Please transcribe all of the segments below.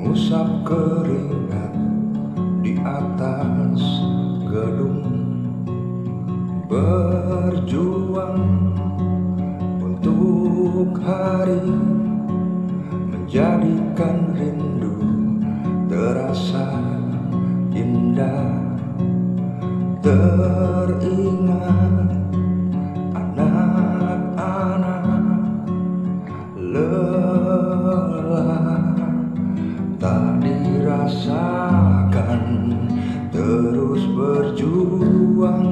mengusap keringat di atas gedung, berjuang untuk hari, menjadikan rindu terasa indah. Teringat anak-anak lelah tak dirasakan, terus berjuang.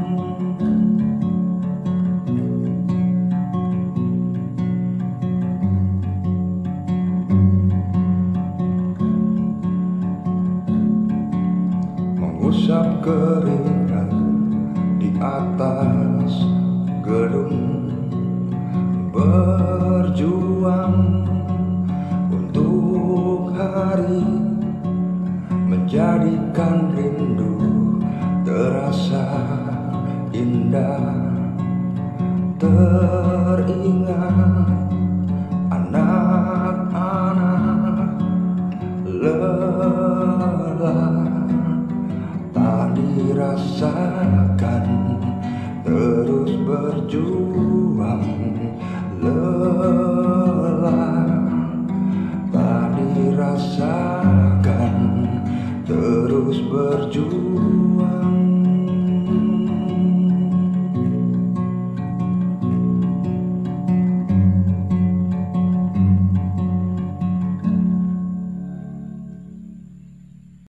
Mengusap keringat di atas gedung, berjuang untuk hari, menjadikan rindu terasa indah. Teringat anak-anak lelah tak dirasakan, terus berjuang. Lelah tak dirasakan, terus berjuang.